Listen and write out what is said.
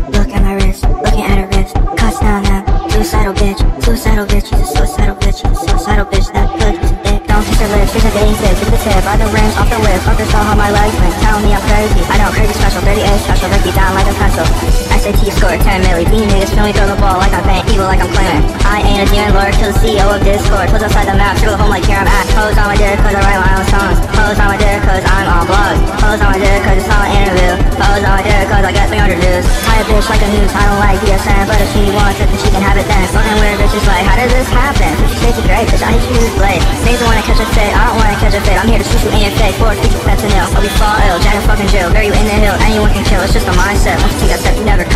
Look at my wrist, looking at her wrist. Cuss down now, suicidal bitch. Suicidal bitch, she's a suicidal bitch. She's a suicidal bitch, that good, she's a dick. Don't kiss her lips, she's a dating tip. Look at the tip, ride the rims off the whip. Focus on how my legs went, telling me I'm crazy. I know, crazy special, 38 special, break you down like a pencil. SAT score 10 milli, these niggas feel me throw the ball like I'm paying evil like I'm claiming. I ain't a demon lord, kill the CEO of Discord. Close outside the map, circle home like here I'm at. Pose on my dick cause I write my own songs. Pose on my dick cause I'm on blogs. Pose on my dick cause it's on an interview. Pose on my dick cause I get 300 views. Tie a bitch like a noose, I don't like BSN, but if she wants it then she can have it then. Fucking weird bitches like, how did this happen? 50 shades of grey, bitch, I hate you use blade. Niggas wanna catch a fit, I don't wanna catch a fit. I'm here to shoot you in your face, forward, speak you fentanyl. I'll be fall ill, Jack and fucking Jill, bury you in the hill, anyone can kill, it's just a mindset. Once you take that step, you never